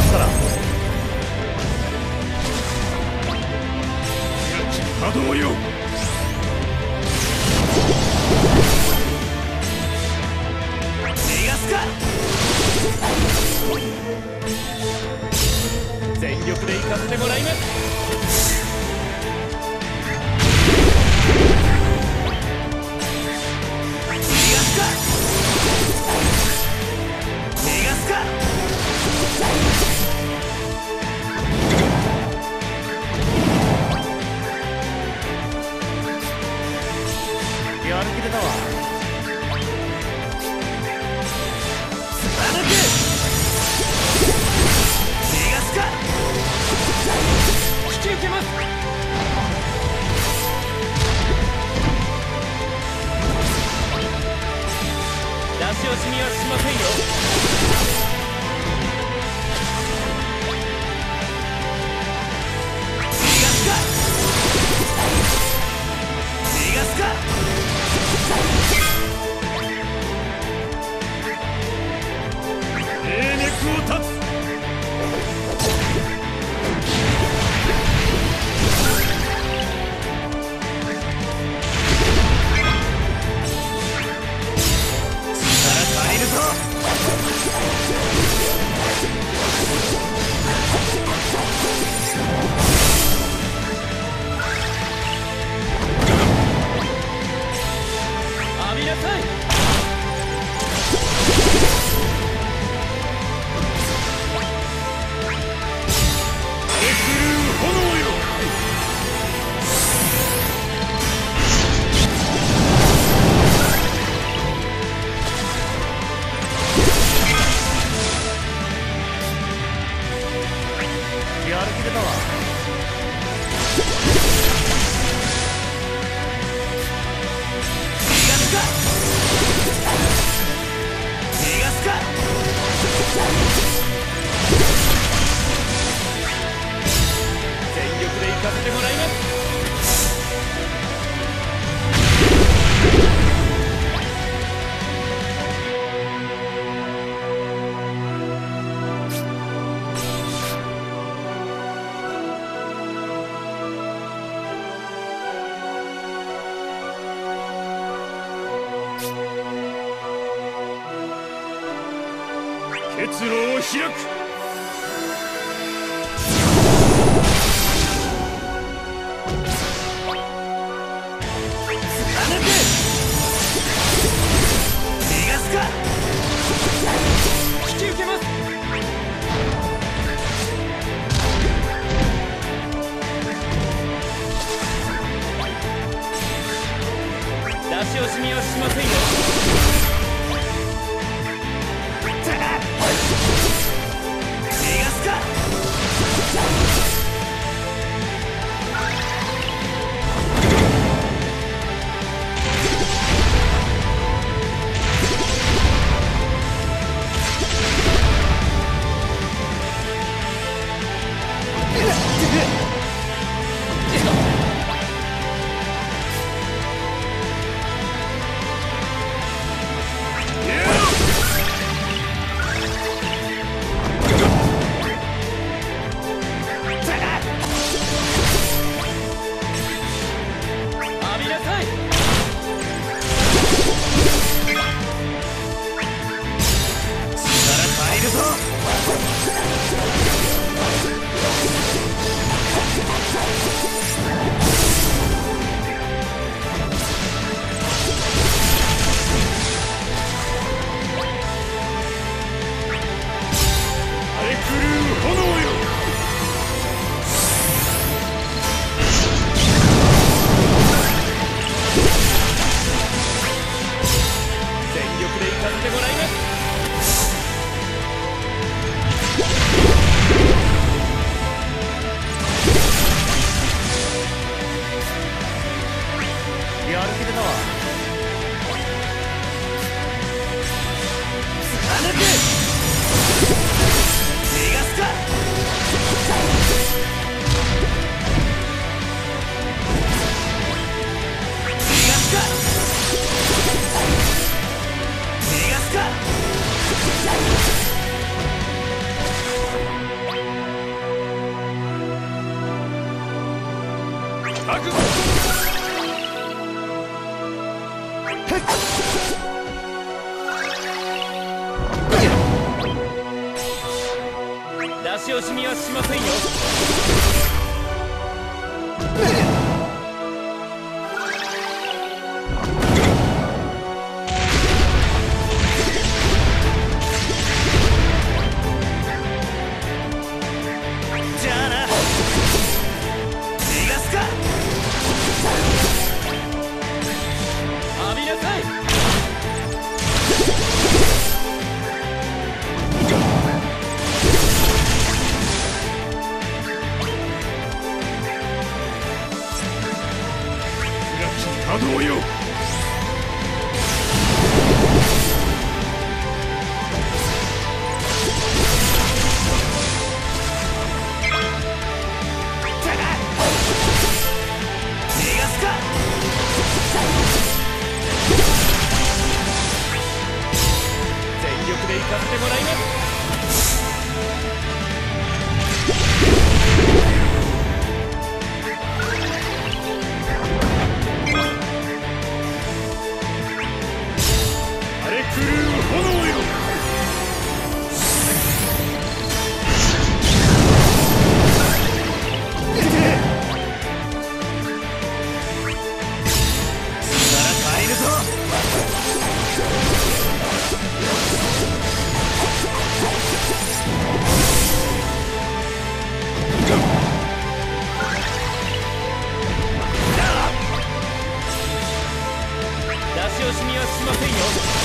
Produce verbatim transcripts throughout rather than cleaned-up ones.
ますから。 波動よ。 逃がすか。全力で行かせてもらいます。やる気出たわ。貫く。逃がすか。引き受けます。出し惜しみはしませんよ。逃がすか。逃がすか。 霊脈を断つ。力足りるぞ。浴びなさい。やる気出たわ。逃がすか。逃がすか。全力で行かせてもらいます。結露を開く。貫く。逃がすか。引き受けます。出し惜しみはしませんよ。逃がすか。 出し惜しみはしませんよ。じゃあな、逃がすか。浴びなさい。 波動よ。逃がすか。全力で行かせてもらいます。出し惜しみはしませんよ。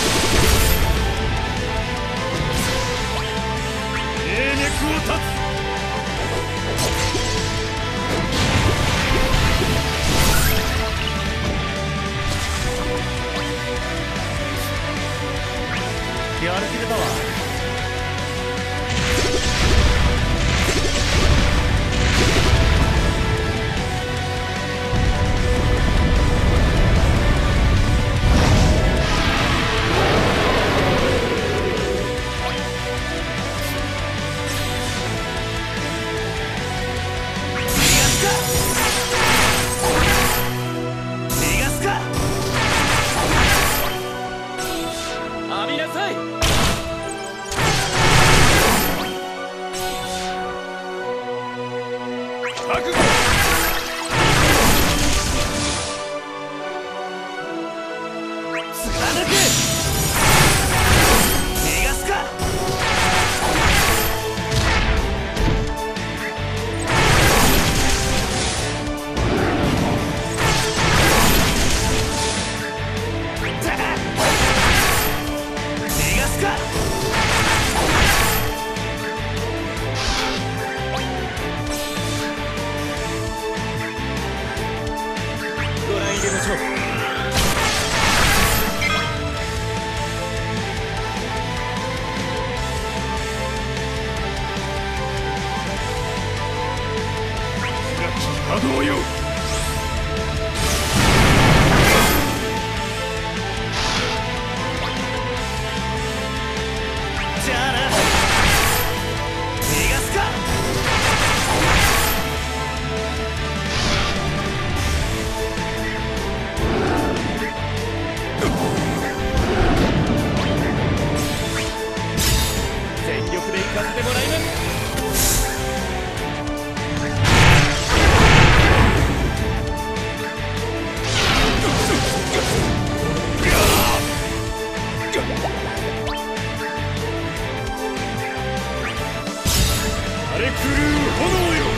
霊脈を断つ。やる気出たわ。波動よ。じゃあな、逃がすか。全力で行かせてもらいます。荒れ狂う炎よ。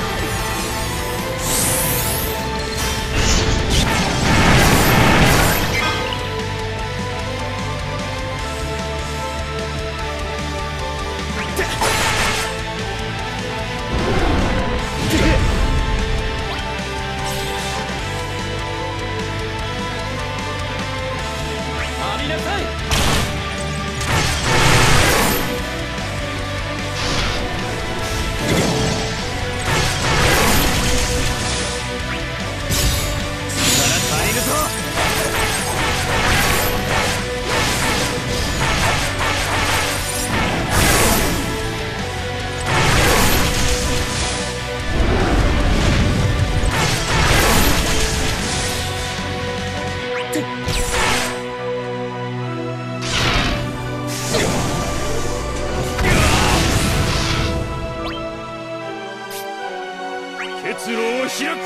浴びなさい。 開く。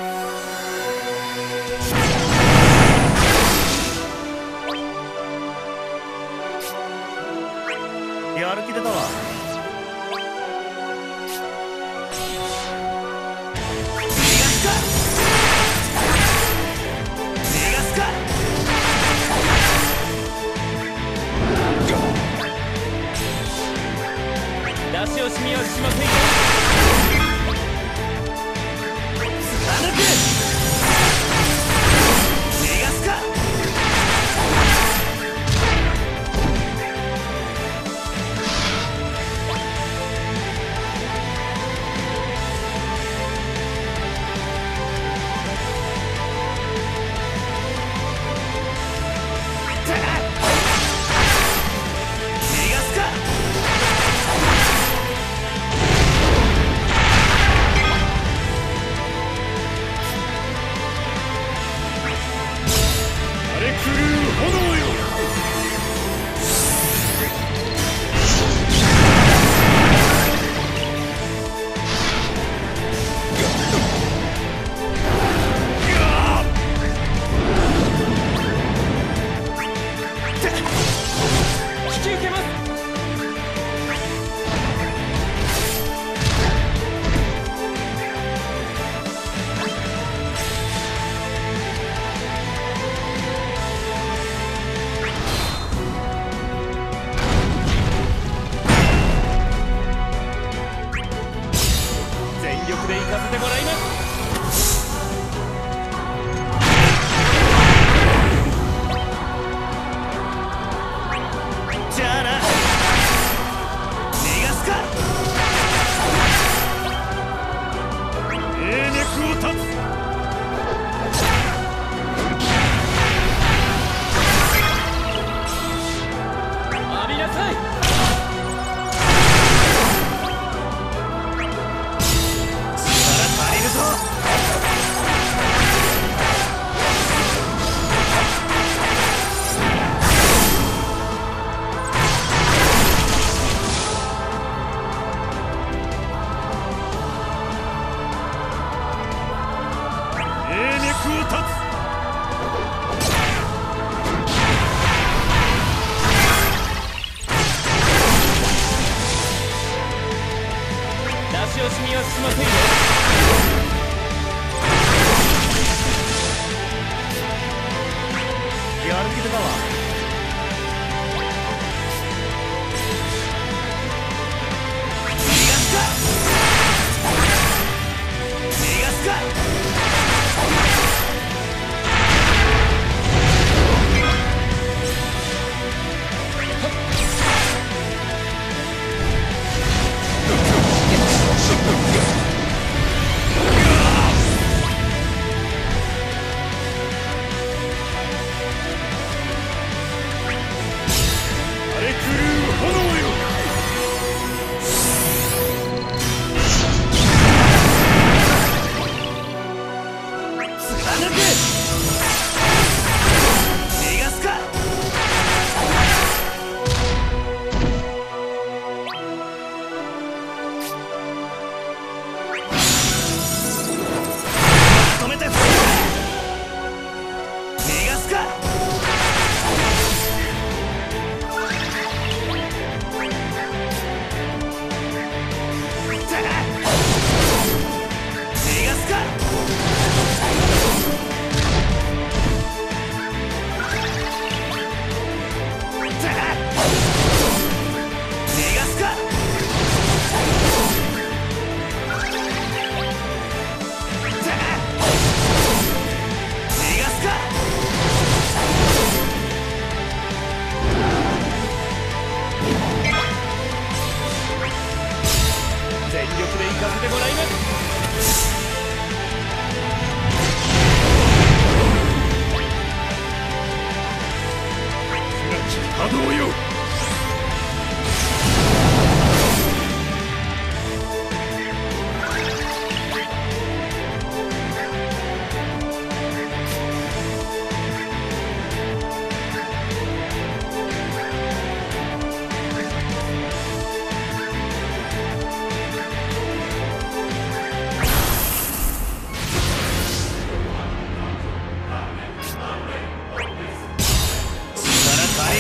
やる気出たわ。 出し惜しみはしませんよ。 貫く。逃がすか。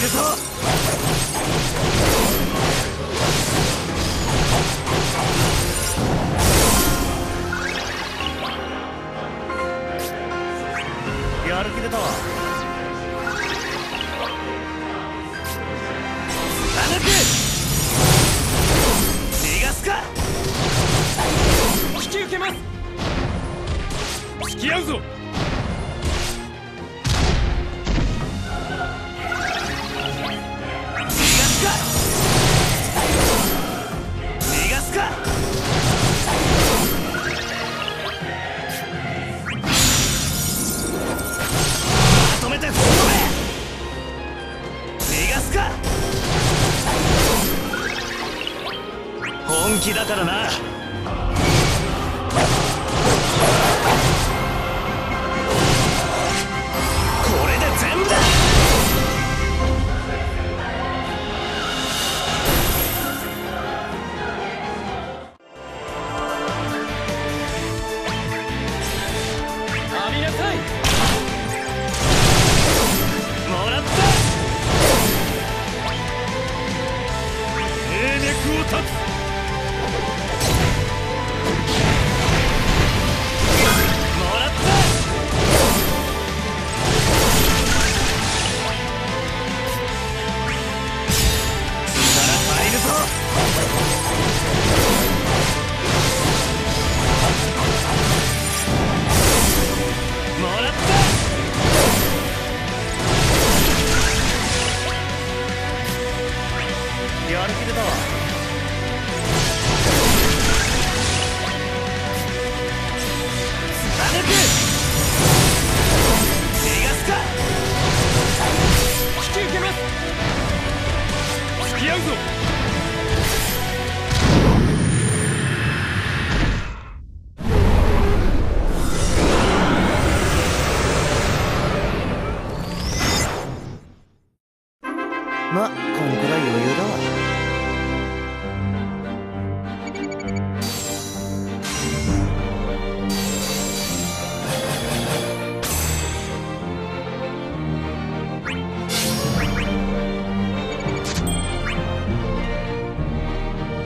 るぞ。やる気出たわ。貫く。逃がすか。 引き受けます。付き合うぞ。 逃がすか。まとめて踏み込め。逃がすか。本気だからな。これで全部だ。 浴びなさい。 もらった。 命脈を断つ。 もらった。力入るぞ。もらった。やる気出たわ。貫く。逃がすか。 引き受けます。付き合うぞ。 ま、こんくらい余裕だわ。